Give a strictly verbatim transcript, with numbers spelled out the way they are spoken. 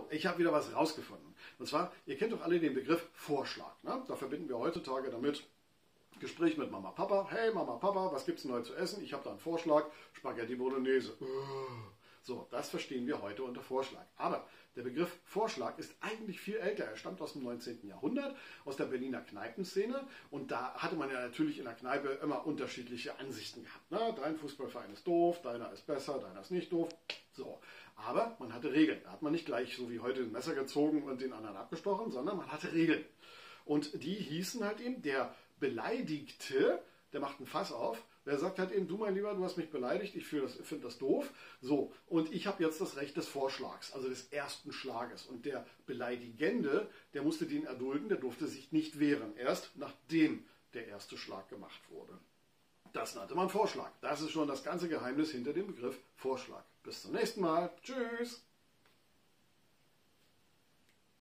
ich habe wieder was rausgefunden. Und zwar, ihr kennt doch alle den Begriff Vorschlag. Ne? Da verbinden wir heutzutage damit Gespräch mit Mama, Papa. Hey Mama, Papa, was gibt's denn heute zu essen? Ich habe da einen Vorschlag, Spaghetti Bolognese. So, das verstehen wir heute unter Vorschlag. Aber der Begriff Vorschlag ist eigentlich viel älter. Er stammt aus dem neunzehnten Jahrhundert, aus der Berliner Kneipenszene. Und da hatte man ja natürlich in der Kneipe immer unterschiedliche Ansichten gehabt. Ne? Dein Fußballverein ist doof, deiner ist besser, deiner ist nicht doof. So, aber man hatte Regeln. Da hat man nicht gleich so wie heute ein Messer gezogen und den anderen abgestochen, sondern man hatte Regeln. Und die hießen halt eben, der Beleidigte, der macht ein Fass auf, der sagt halt eben, du mein Lieber, du hast mich beleidigt, ich finde das, find das doof. So, und ich habe jetzt das Recht des Vorschlags, also des ersten Schlages. Und der Beleidigende, der musste den erdulden, der durfte sich nicht wehren, erst nachdem der erste Schlag gemacht wurde. Das nannte man Vorschlag. Das ist schon das ganze Geheimnis hinter dem Begriff Vorschlag. Bis zum nächsten Mal. Tschüss.